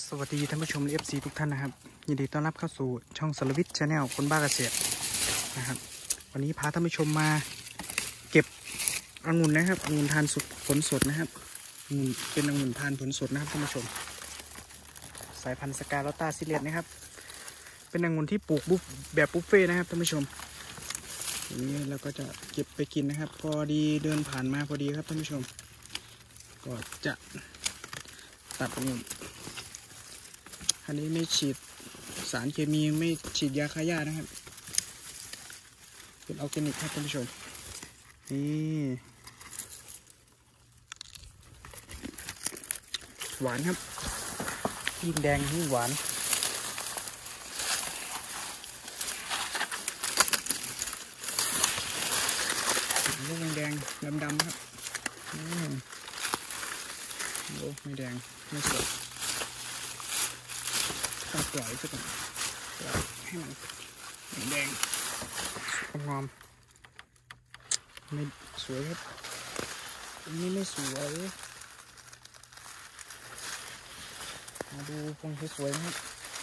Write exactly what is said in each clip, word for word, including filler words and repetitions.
สวัสดีท่านผู้ชม เอฟ ซี ทุกท่านนะครับยินดีต้อนรับเข้าสู่ช่องสรวิทย์ Channel คนบ้าเกษตรนะครับวันนี้พาท่านผู้ชมมาเก็บองุ่นนะครับองุ่นทานสดผลสดนะครับเป็นองุ่นทานผลสดนะครับท่านผู้ชมสายพันธุ์สกาลอตตาซิเลียนนะครับเป็นองุ่นที่ปลูกแบบบุฟเฟ่นะครับท่านผู้ชมอย่างนี้เราก็จะเก็บไปกินนะครับพอดีเดินผ่านมาพอดีครับท่านผู้ชมก็จะตัดองุ่นอันนี้ไม่ฉีดสารเคมีไม่ฉีดยาฆ่าหญ้านะครับเป็นออร์แกนิกครับท่านผู้ชมนี่หวานครับยิ่งแดงยิ่งหวานลูกแดงดำๆครับอืมโอ้ไม่แดงไม่สดต้องปล่อยสักก่อนปล่อยให้มันแดงงอมไม่สวยครับอันนี้ไม่สวยมาดูพวงสวยๆนะครับ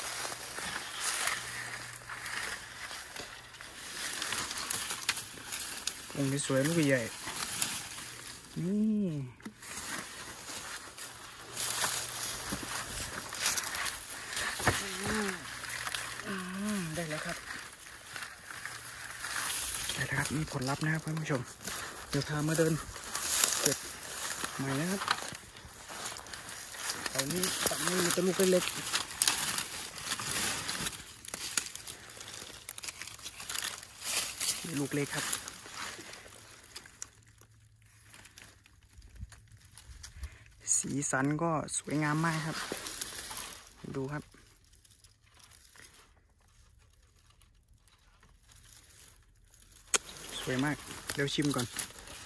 พวงสวยลูกใหญ่นี่ได้แล้วครับได้แล้วครับมีผลลัพธ์นะครับท่านผู้ชมเดี๋ยวพามาเดินเก็บใหม่นะครับตอนนี้ตัดไม่มีตะลุกเล็กมีลูกเล็กครับสีสันก็สวยงามมากครับดูครับสวยมากเดี๋ยวชิมก่อน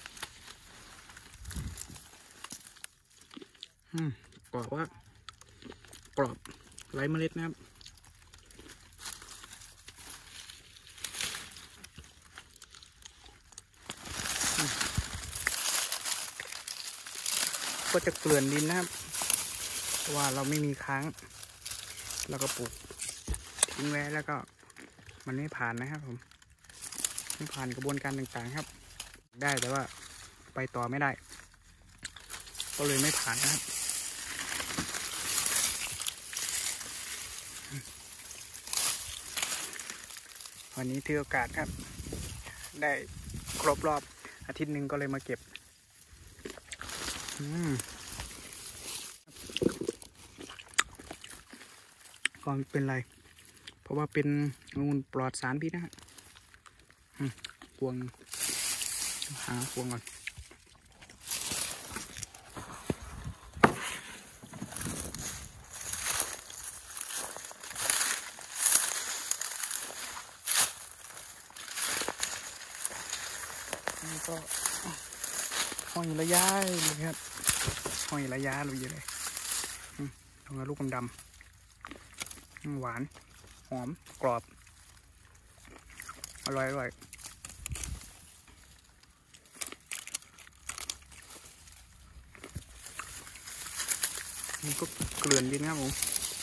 อืมกรอบว่ากรอบไร้เมล็ดนะครับก็จะเกลื่อนดินนะครับเพราะว่าเราไม่มีค้างเราก็ปลูกทิ้งไว้แล้วก็มันไม่ผ่านนะครับผมไม่ผ่านกระบวนการต่างๆครับได้แต่ว่าไปต่อไม่ได้ก็เลยไม่ผ่านนะครับวันนี้ถือโอกาสครับได้ครบรอบอาทิตย์หนึ่งก็เลยมาเก็บอืมก็เป็นไรเพราะว่าเป็นองุ่นปลอดสารพิษนะฮะพวงหาพวงก่อนนี่ก็ห้อยระยะเลยครับห้อยระยะเลยเยอะเลยทำงานลูกดำๆหวานหอมกรอบอร่อยอร่อยมันก็เกลื่อนดินครับผม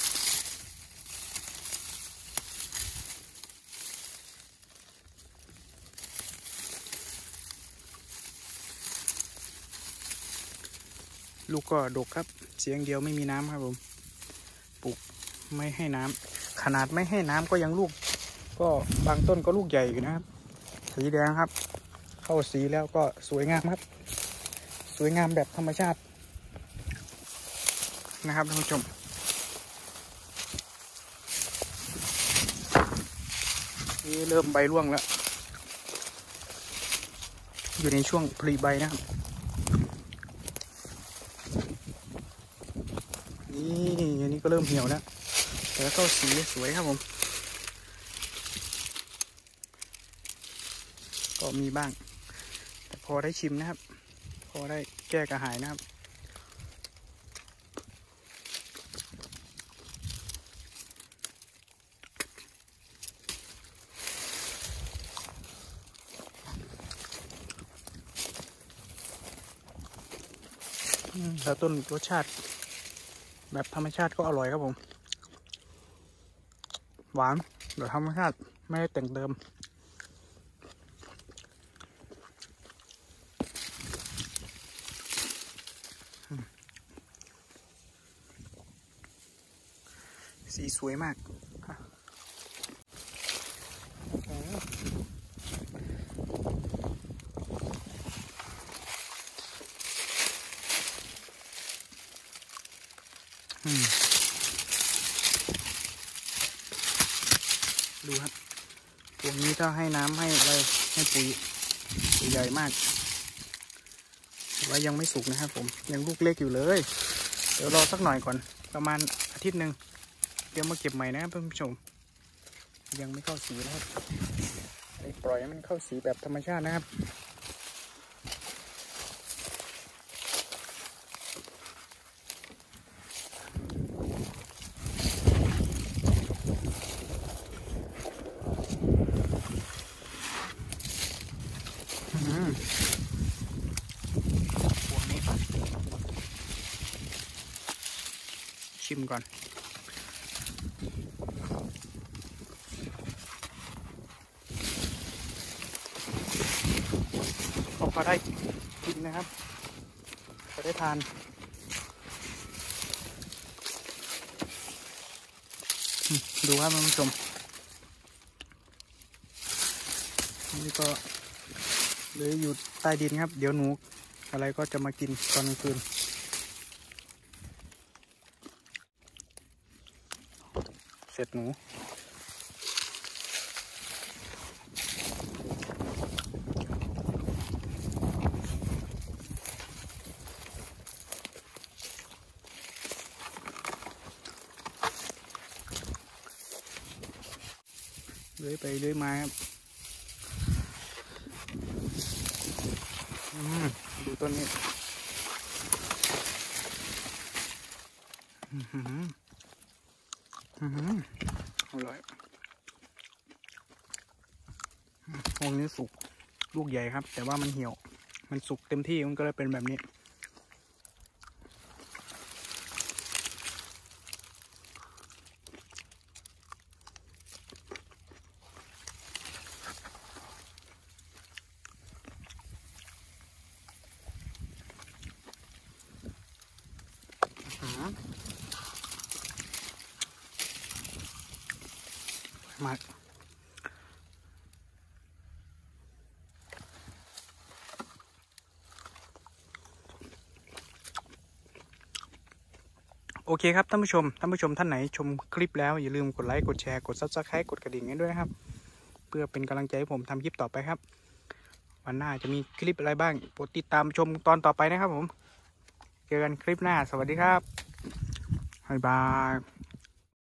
ลูกก็ดกครับเสียงเดียวไม่มีน้ำครับผมปลูกไม่ให้น้ำขนาดไม่ให้น้ำก็ยังลูกก็บางต้นก็ลูกใหญ่อยู่นะครับสีแดงครับเข้าสีแล้วก็สวยงามครับสวยงามแบบธรรมชาตินะครับท่านผู้ชมนี่เริ่มใบร่วงแล้วอยู่ในช่วงผลิใบนะครับนี่อันนี้ก็เริ่มเหี่ยวแล้วแต่เข้าสีสวยครับผมก็มีบ้างแต่พอได้ชิมนะครับพอได้แก้กระหายนะครับแล้วต้นรสชาติแบบธรรมชาติก็อร่อยครับผมหวานแบบธรรมชาติไม่ได้แต่งเติมสีสวยมากดูครับพวกนี้ถ้าให้น้ำให้อะไรให้ปุ๋ยใหญ่มากว่ายังไม่สุกนะครับผมยังลูกเล็กอยู่เลยเดี๋ยวรอสักหน่อยก่อนประมาณอาทิตย์หนึ่งเดี๋ยวมาเก็บใหม่นะครับท่านผู้ชมยังไม่เข้าสีนะครับปล่อยให้มันเข้าสีแบบธรรมชาตินะครับชิมก่อนก็พอได้กินนะครับพอได้ทานดูครับท่านผู้ชมนี่ก็เลยอยู่ใต้ดินครับเดี๋ยวหนูอะไรก็จะมากินตอนกลางคืนเสร็จหนูเลื้อยไปเลื้อยมาครับดูต้นนี้อร่อยพวกนี้สุกลูกใหญ่ครับแต่ว่ามันเหี่ยวมันสุกเต็มที่มันก็เลยเป็นแบบนี้มากโอเคครับท่านผู้ชมท่านผู้ชมท่านไหนชมคลิปแล้วอย่าลืมกดไลค์กดแชร์กดซับสไครต์กดกระดิ่งให้ด้วยนะครับเพื่อเป็นกำลังใจให้ผมทำคลิปต่อไปครับวันหน้าจะมีคลิปอะไรบ้างโปรดติดตามชมตอนต่อไปนะครับผมเจอกันคลิปหน้าสวัสดีครับบ๊ายบาย